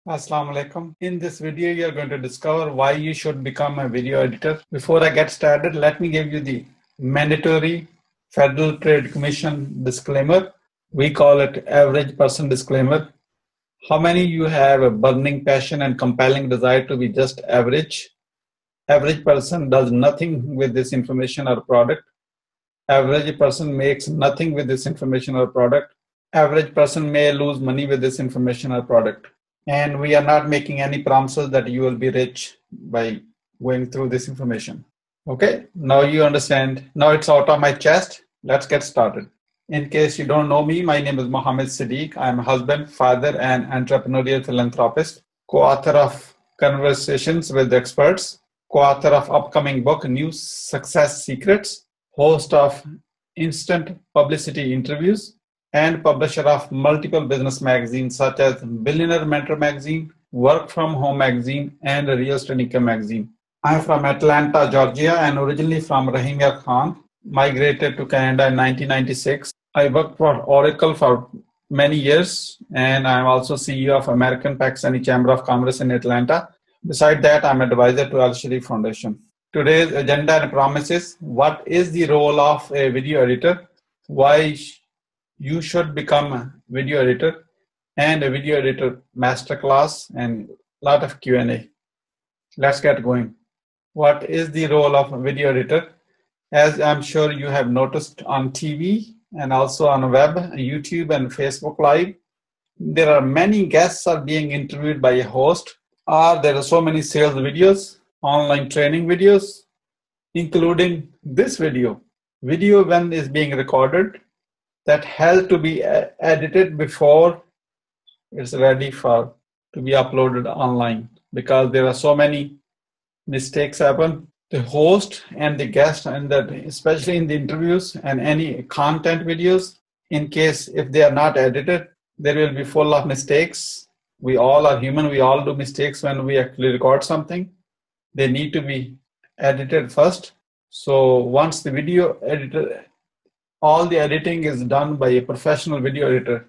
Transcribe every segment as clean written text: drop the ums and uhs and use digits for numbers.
Assalamu alaikum. In this video, you are going to discover why you should become a video editor. Before I get started, let me give you the mandatory Federal Trade Commission disclaimer. We call it average person disclaimer. How many of you have a burning passion and compelling desire to be just average? Average person does nothing with this information or product. Average person makes nothing with this information or product. Average person may lose money with this information or product. And we are not making any promises that you will be rich by going through this information. Okay, now you understand. Now it's out of my chest. Let's get started. In case you don't know me, my name is Mohammed Siddique. I'm a husband, father, and entrepreneurial philanthropist, co-author of Conversations with Experts, co-author of upcoming book, New Success Secrets, host of instant publicity interviews, and publisher of multiple business magazines such as Billionaire Mentor Magazine, Work From Home Magazine, and Real Estate Income Magazine. I'm from Atlanta, Georgia, and originally from Rahim Yar Khan. Migrated to Canada in 1996. I worked for Oracle for many years, and I'm also CEO of American Pakistani Chamber of Commerce in Atlanta. Besides that, I'm advisor to al-Shariffoundation. Today's agenda and promises: what is the role of a video editor? Why you should become a video editor, and a video editor masterclass, and a lot of Q&A. Let's get going. What is the role of a video editor? As I'm sure you have noticed on TV and also on web, YouTube and Facebook Live, there are many guests are being interviewed by a host, or there are so many sales videos, online training videos, including this video. Video when is being recorded, that has to be edited before it's ready to be uploaded online, because there are so many mistakes happen. The host and the guest, and that especially in the interviews and any content videos, in case if they are not edited, they will be full of mistakes. We all are human. We all do mistakes when we actually record something. They need to be edited first. So once the video editor, all the editing is done by a professional video editor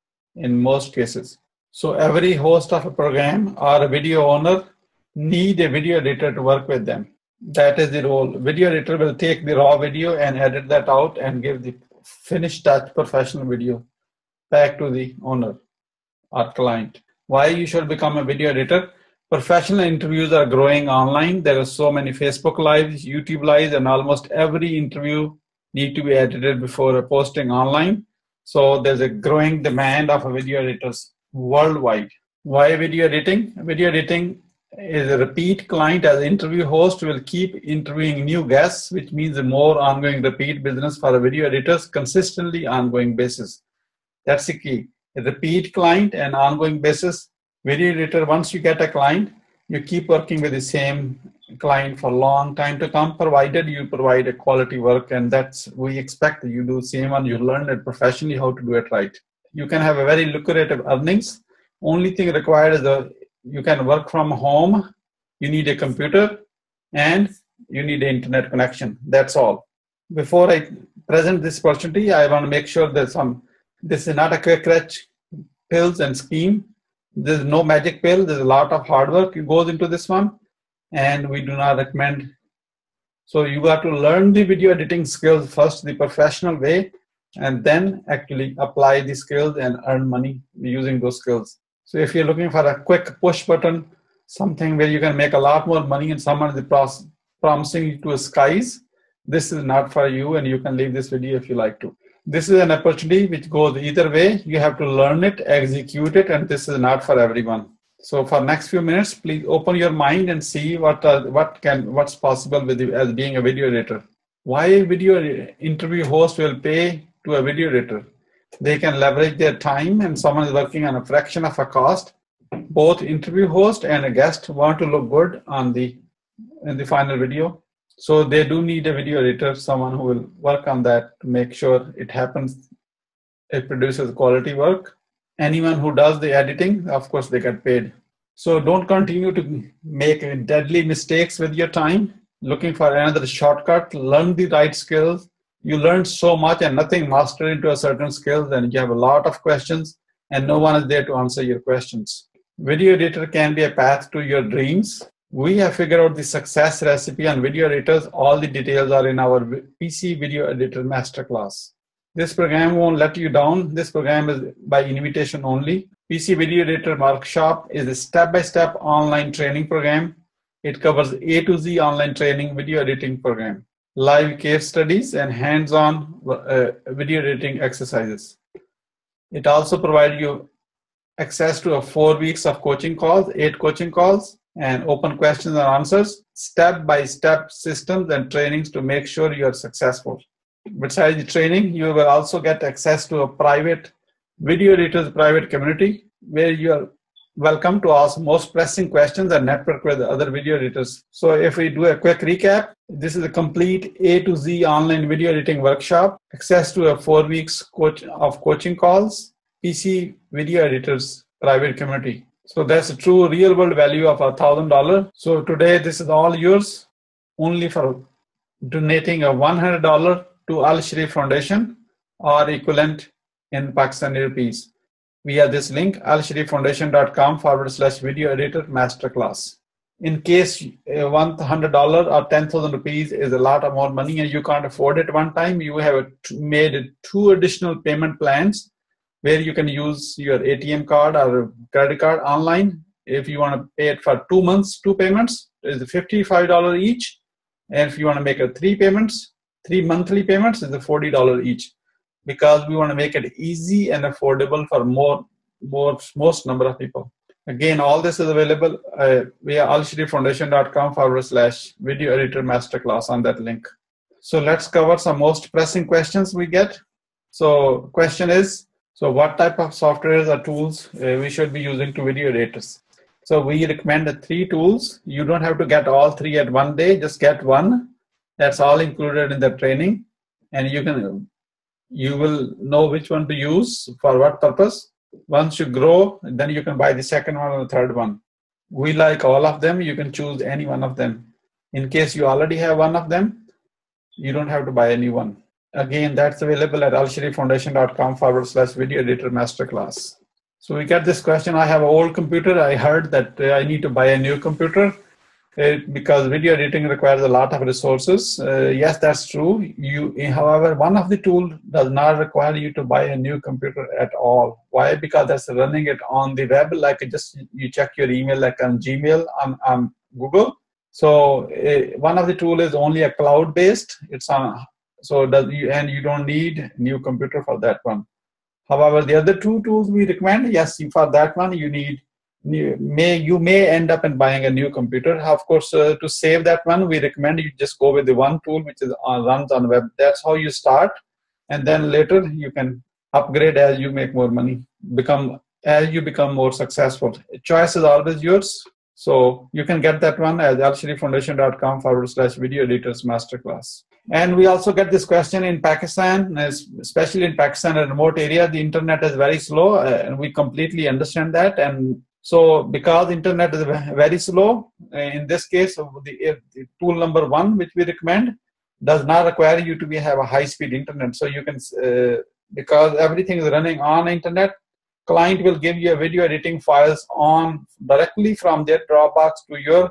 in most cases. So every host of a program or a video owner need a video editor to work with them. That is the role. Video editor will take the raw video and edit that out and give the finished touch professional video back to the owner or client. Why you should become a video editor? Professional interviews are growing online. There are so many Facebook Lives, YouTube Lives, and almost every interview need to be edited before posting online. So there's a growing demand of video editors worldwide. Why video editing? Video editing is a repeat client. As an interview host will keep interviewing new guests, which means a more ongoing repeat business for video editors, consistently ongoing basis. That's the key. A repeat client and ongoing basis. Video editor, once you get a client, you keep working with the same client for a long time to come, provided you provide a quality work, and that's we expect that you do the same one. You learn it professionally how to do it right. You can have a very lucrative earnings. Only thing required is you can work from home. You need a computer and you need an internet connection. That's all. Before I present this opportunity, I want to make sure that this is not a quick rich pills and scheme. There's no magic pill. There's a lot of hard work goes into this one, and we do not recommend. So you got to learn the video editing skills first, the professional way, and then actually apply the skills and earn money using those skills. So if you're looking for a quick push button, something where you can make a lot more money and someone is promising you to skies, this is not for you, and you can leave this video if you like to. This is an opportunity which goes either way. You have to learn it, execute it, and this is not for everyone. So for next few minutes, please open your mind and see what's possible with you as being a video editor. Why a video interview host will pay to a video editor? They can leverage their time, and someone is working on a fraction of a cost. Both interview host and a guest want to look good in the final video. So they do need a video editor, someone who will work on that to make sure it happens, it produces quality work. Anyone who does the editing, of course, they get paid. So don't continue to make deadly mistakes with your time, looking for another shortcut. Learn the right skills. You learn so much and nothing mastered into a certain skill, then you have a lot of questions and no one is there to answer your questions. Video editor can be a path to your dreams. We have figured out the success recipe on video editors. All the details are in our PC Video Editor Masterclass. This program won't let you down. This program is by invitation only. PC Video Editor Workshop is a step-by-step online training program. It covers A to Z online training video editing program, live case studies, and hands-on video editing exercises. It also provides you access to 4 weeks of coaching calls, 8 coaching calls, and open questions and answers, step-by-step systems and trainings to make sure you are successful. Besides the training, you will also get access to a private video editors private community where you are welcome to ask most pressing questions and network with other video editors. So if we do a quick recap, this is a complete A to Z online video editing workshop, access to 4 weeks of coaching calls, PC video editors private community. So that's a true real world value of $1,000. So today this is all yours only for donating a $100 to Al-Sharif Foundation or equivalent in Pakistani rupees via this link al-shariffoundation.com/video editor masterclass. In case $100 or 10,000 rupees is a lot of more money and you can't afford it one time, you have made 2 additional payment plans where you can use your ATM card or credit card online. If you want to pay it for 2 months, 2 payments, is $55 each. And if you want to make 3 monthly payments, is $40 each. Because we want to make it easy and affordable for most number of people. Again, all this is available via al-shariffoundation.com/video editor masterclass on that link. So let's cover some most pressing questions we get. So question is, so what type of softwares or tools we should be using to video editors? So we recommend 3 tools. You don't have to get all 3 at one day, just get one. That's all included in the training. And you will know which one to use for what purpose. Once you grow, then you can buy the second one or the third one. We like all of them. You can choose any one of them. In case you already have one of them, you don't have to buy any one. Again, that's available at al-shariffoundation.com/video editor masterclass. So we get this question. I have an old computer. I heard that I need to buy a new computer because video editing requires a lot of resources. Yes, that's true. However, one of the tools does not require you to buy a new computer at all. Why? Because that's running it on the web, like you check your email like on Gmail on Google. So one of the tool is only a cloud-based. It's on. And you don't need new computer for that one. However, the other 2 tools we recommend, yes, for that one you may end up in buying a new computer. Of course, to save that one, we recommend you just go with the one tool which is runs on web. That's how you start, and then later you can upgrade as you make more money, as you become more successful. Choice is always yours. So you can get that one at al-shariffoundation.com/video editors masterclass. And we also get this question in Pakistan, especially in Pakistan, a remote area, the internet is very slow, and we completely understand that. And so because internet is very slow, in this case, the tool number 1, which we recommend, does not require you to have a high-speed internet. So you can, because everything is running on internet, client will give you a video editing files on directly from their Dropbox to your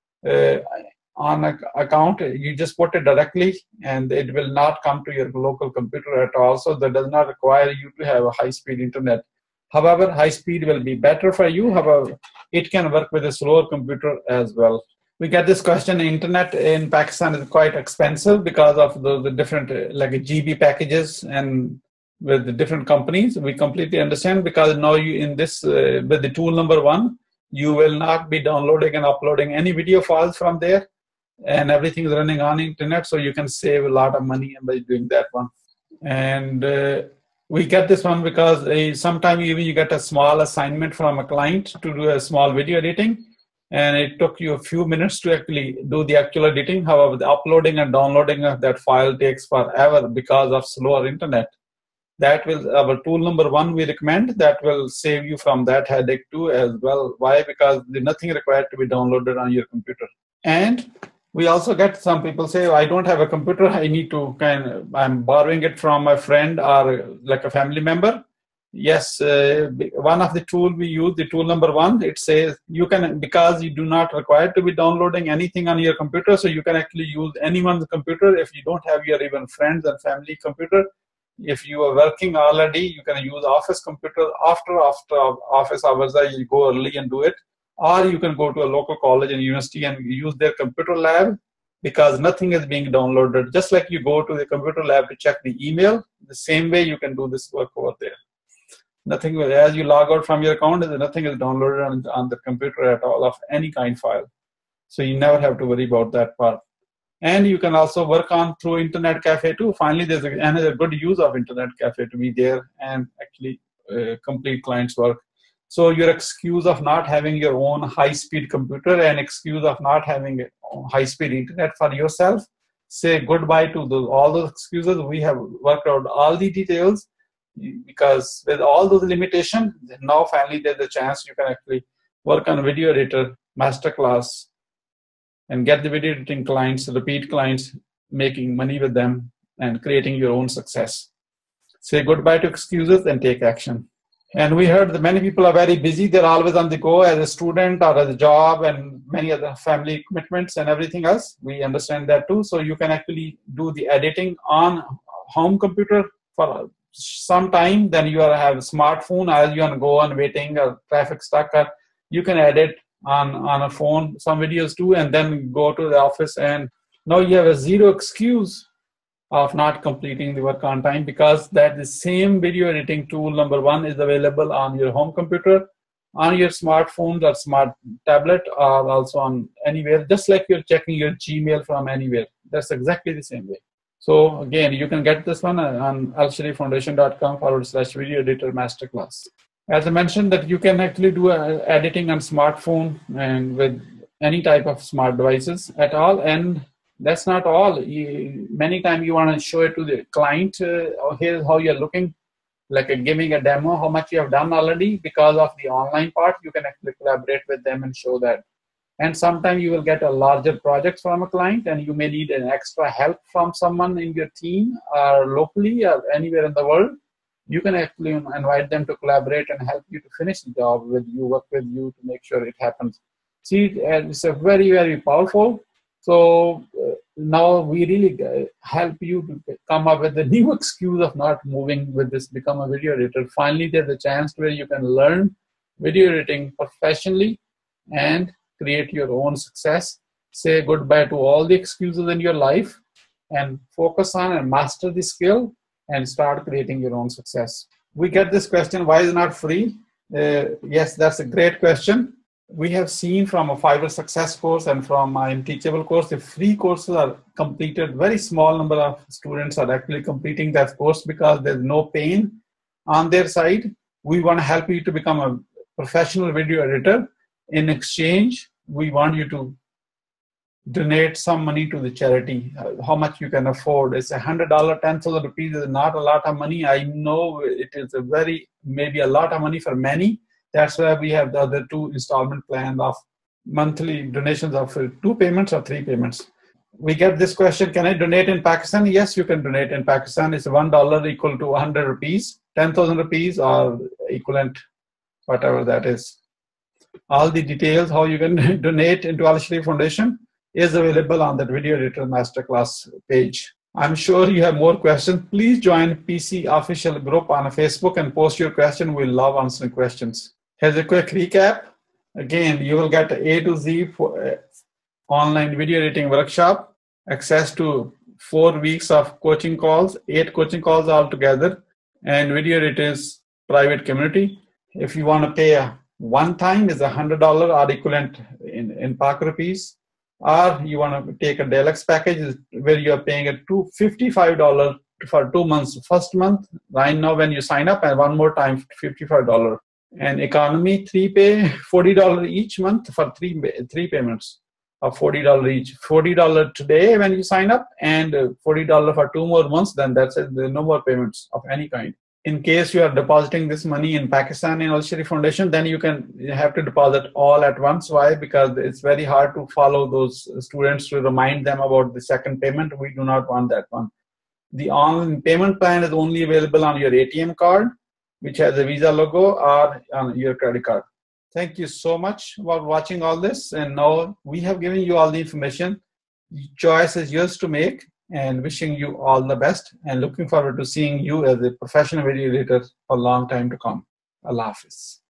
account. You just put it directly and it will not come to your local computer at all. So that does not require you to have a high-speed internet. However, high speed will be better for you. However, it can work with a slower computer as well. We get this question, internet in Pakistan is quite expensive because of the different like GB packages and with the different companies. We completely understand because now you in this with the tool number 1, you will not be downloading and uploading any video files from there, and everything is running on internet, so you can save a lot of money by doing that one. And we get this one because sometimes even you get a small assignment from a client to do a small video editing, and it took you a few minutes to actually do the actual editing. However, the uploading and downloading of that file takes forever because of slower internet. That will our tool number 1 we recommend. That will save you from that headache too as well. Why? Because there's nothing required to be downloaded on your computer. And we also get some people say, I don't have a computer. I need to I'm borrowing it from my friend or like a family member. Yes, one of the tool we use, the tool number one, it says you can, because you do not require to be downloading anything on your computer, so you can actually use anyone's computer. If you don't have your even friends and family computer, if you are working already, you can use office computer after office hours. You go early and do it, or you can go to a local college and university and use their computer lab, because nothing is being downloaded. Just like you go to the computer lab to check the email, the same way you can do this work over there. Nothing will, as you log out from your account, nothing is downloaded on the computer at all of any kind file. So you never have to worry about that part. And you can also work on through Internet Cafe too. Finally, there's another good use of Internet Cafe to be there and actually complete clients' work. So your excuse of not having your own high-speed computer and excuse of not having high-speed internet for yourself, say goodbye to all those excuses. We have worked out all the details, because with all those limitations, now finally there's a chance you can actually work on a video editor masterclass and get the video editing clients, repeat clients, making money with them and creating your own success. Say goodbye to excuses and take action. And we heard that many people are very busy. They're always on the go as a student or as a job and many other family commitments and everything else. We understand that too. So you can actually do the editing on home computer for some time. Then you have a smartphone as you want to go on waiting or traffic stuck. You can edit on a phone some videos too, and then go to the office. And now you have a zero excuse of not completing the work on time, because that the same video editing tool number one is available on your home computer, on your smartphone or smart tablet, or also on anywhere, just like you're checking your Gmail from anywhere. That's exactly the same way. So again, you can get this one on al-shariffoundation.com/video editor masterclass. As I mentioned, that you can actually do editing on smartphone and with any type of smart devices at all. And that's not all. Many times you want to show it to the client. Here's how you're looking, like giving a demo, how much you have done already. Because of the online part, you can actually collaborate with them and show that. And sometimes you will get a larger project from a client, and you may need an extra help from someone in your team or locally or anywhere in the world. You can actually invite them to collaborate and help you to finish the job with you, work with you to make sure it happens. See, it's a very, very powerful. So now we really help you to come up with a new excuse of not moving with this, become a video editor. Finally, there's a chance where you can learn video editing professionally and create your own success. Say goodbye to all the excuses in your life and focus on and master the skill and start creating your own success. We get this question, why is it not free? Yes, that's a great question. We have seen from a Fiverr Success course and from my Teachable course, the free courses are completed. Very small number of students are actually completing that course because there's no pain on their side. We want to help you to become a professional video editor. In exchange, we want you to donate some money to the charity, how much you can afford. It's $100, 10,000 rupees is not a lot of money. I know it is maybe a lot of money for many. That's why we have the other two installment plans of monthly donations of 2 payments or 3 payments. We get this question, can I donate in Pakistan? Yes, you can donate in Pakistan. It's $1 equal to 100 rupees, 10,000 rupees or equivalent, whatever that is. All the details, how you can donate into Al-Sharif Foundation is available on that video editor masterclass page. I'm sure you have more questions. Please join PC official group on Facebook and post your question. We love answering questions. Here's a quick recap. Again, you will get A to Z for online video editing workshop, access to 4 weeks of coaching calls, 8 coaching calls altogether, and video editors private community. If you want to pay a one time is $100 or equivalent in Pak rupees, or you want to take a deluxe package where you are paying a $55 for 2 months. First month, right now when you sign up, and one more time $55. And economy 3 pay $40 each month for three payments of $40 each. $40 today when you sign up, and $40 for 2 more months. Then that's it. There's no more payments of any kind. In case you are depositing this money in Pakistan in Al-Sharif Foundation, then you have to deposit all at once. Why? Because it's very hard to follow those students to remind them about the second payment. We do not want that one. The online payment plan is only available on your ATM card. which has a Visa logo or on your credit card. Thank you so much for watching all this. And now we have given you all the information. The choice is yours to make, and wishing you all the best and looking forward to seeing you as a professional video editor for a long time to come. Allah Hafiz.